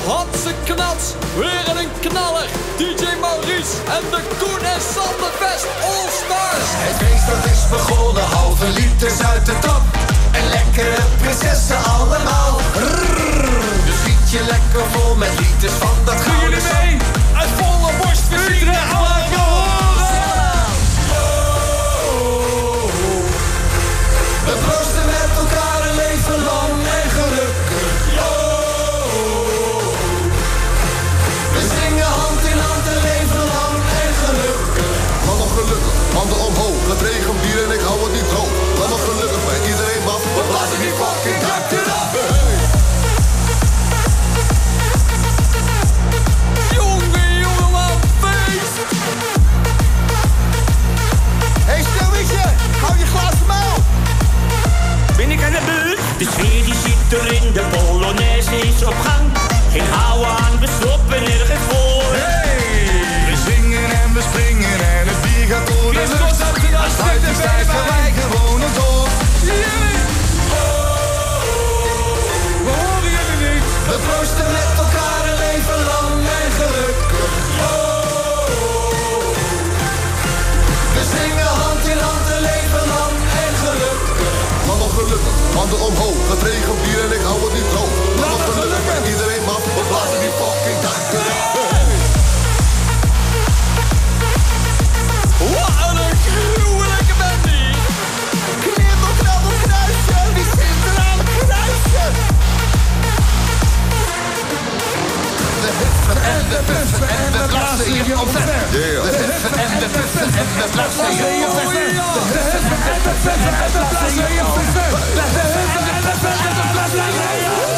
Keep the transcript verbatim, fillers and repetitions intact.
Hanse Knats, weer een knaller. D J Maurice en de Koen en Sander Best All Stars. Het feest dat is begonnen, halve liters uit de tap. En lekkere prinsessen allemaal. Rrrr. Dus schiet je lekker vol met liters van dat Doen jullie mee? Uit volle borst verzingen. We proosten met elkaar een leven lang en gelukkig. Yo! We zingen hand in hand een leven lang en gelukkig. Laat nog gelukkig, handen omhoog. Het regent hier en ik hou het niet droog. Laat nog gelukkig bij iedereen mag. We blazen die fucking dak eraf. Jongen, jongen, wat feest. Hey, stelwietje, hou je glazen mouw. Ben ik aan de beurt? De sfeer die zit er in, de Polonaise is op gang. Geen houden aan, we stoppen nergens voor. Hey, we zingen en we springen en het bier gaat door de lucht. Als het uit is tijd gaan wij gewoon het door. We horen jullie niet. We proosten met elkaar een leven lang en gelukkig. Yo! We zingen hand in hand een leven lang en gelukkig. Laat nog gelukkig, handen omhoog. Het regent hier en ik hou het niet droog. Laat nog gelukkig bij iedereen mag. We blazen die fucking dak eraf. Wat een gruwelijke band hier. Knibbel, knabbel, kruisje, wie zit er aan het kruisje? We huffen en we puffen en we blazen je omver. Yeah. We huffen en we puffen en we blazen je omver. We huffen en we puffen en we blazen je omver. We huffen en we puffen en we blazen je omver.